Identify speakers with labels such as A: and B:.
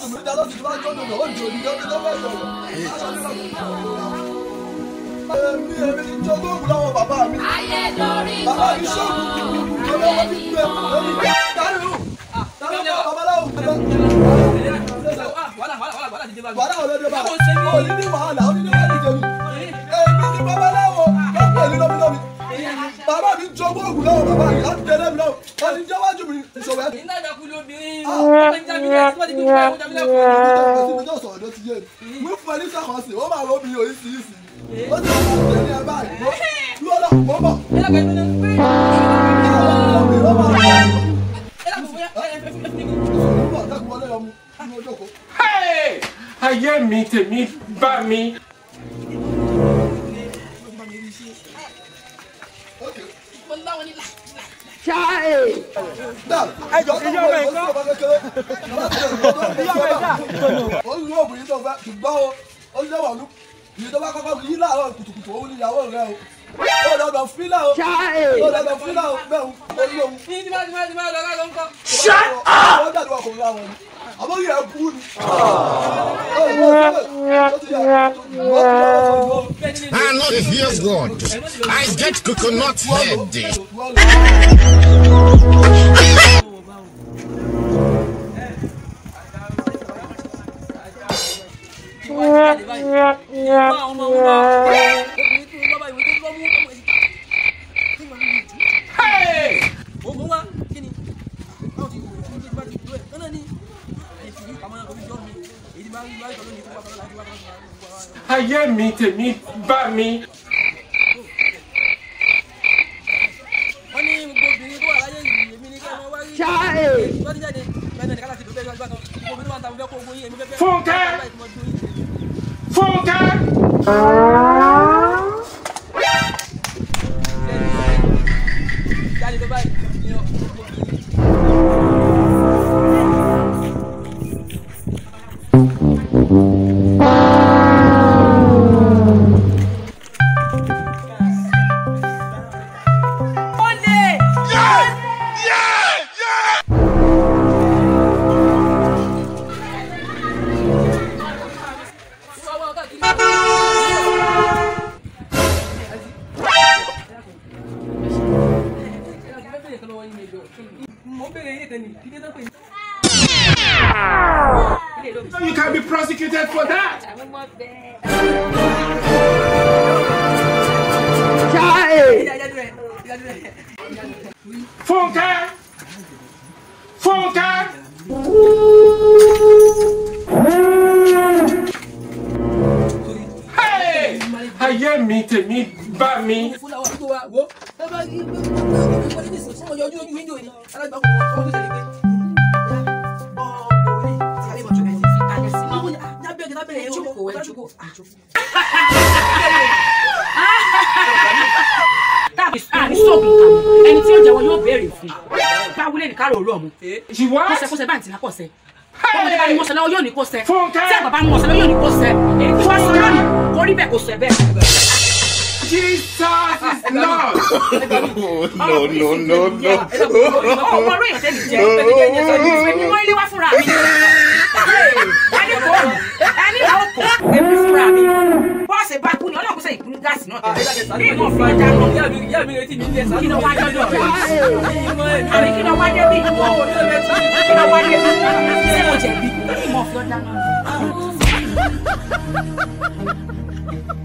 A: Bàbá mi jogún ògùn lọ́wọ́ bàbá yìí láti tẹ̀lé mi lọ́wọ́. Wọ́n ti jẹ́ wájú mi ìṣòwò ẹ̀.
B: Iná ìjà kúló obìnrin. Ọmọ ìjà mi lẹ́yìn tí wọ́n ti fi fún ẹ̀ wọ́n jà mí lẹ́kọ̀ọ́.
A: Mo jọ sọ̀rọ̀ ló ti yé mi. Mo fún ẹ ní sàkọsí, ó máa rọ́bì oríṣiríṣi. Ó ti máa ń tẹ̀lé ẹ báyìí. Lọ́dọ̀ mo bọ̀.
C: Ayé mi tèmi bá mi.
A: Ìyí tó bá kọ́kọ́ yí láàárọ̀ kùtùkùtù òun ni ìyàwó rẹ̀ o. Ó lọ́dọ̀ fílà o. Ó lọ́dọ̀ fílà o bẹ́ẹ̀ o. Ó ní òun.
B: Ní ti máa lọ ká ló ń kọ́.
A: Wọ́n dàdú ọkùnrin láwọn ni. Àmọ́ yẹ bú ni.
D: I know it feels good. I get coconut head.
C: Ayé mi tèmi bá mi.
B: Wọ́n ní gbogbo obìnrin tó wà láyé yìí èmi ní ká wọ́n wá rí. Wọ́n ti jáde bẹ́ẹ̀ ni kálá ti dùn bẹ́ẹ̀ gbàgbọ́ kan. Gbogbo obìnrin máa ń ta fún gbogbo yín èmi fẹ́ fẹ́.
C: Fúnkẹ́! Fúnkẹ́!
B: Jáde bẹ́ẹ̀ báyìí.
C: You can be prosecuted for that. Fúnkẹ́! Fúnkẹ́! Hey! Ayé mi tèmi bá mi.
E: Ẹni tí ó jẹ́wọ́ yóò béèrè fún bá wúlé ní káàrọ̀ òru ọ̀mù kọ́sẹ̀ bá ń tì lápọ̀sẹ̀ ọmọdé bá ní mọ̀sẹ̀ lọ́wọ́ yóò ní kó sẹ́ tí àgbà bá ní mọ̀sẹ̀ lọ́wọ́ yóò ní kó sẹ́ èyí tí wọ́n sọ lónìí kó rí bẹ́ẹ̀ kó sẹ́ bẹ́ẹ̀.
C: Jesus is Lord.
D: No.
E: ọmọ orí èyàn tẹ́lẹ̀ jẹ́ èmi wọ́n ilé wá fúnra mi ẹni kò ẹni kò èmi fúnra mi bọ́ọ̀sì bá kú ni ọlọ́run sẹ́yìn kú ní gáàsì náà tẹ̀lé ní ìmọ̀ fún ọjà náà
B: Ìyá mi retí mi ní ẹ̀sán.
E: kí ló wá jọjọ àmì kí ló wá débi kí ló wá débi ṣé mo jẹ̀bi ìmọ̀ fún ọjà náà.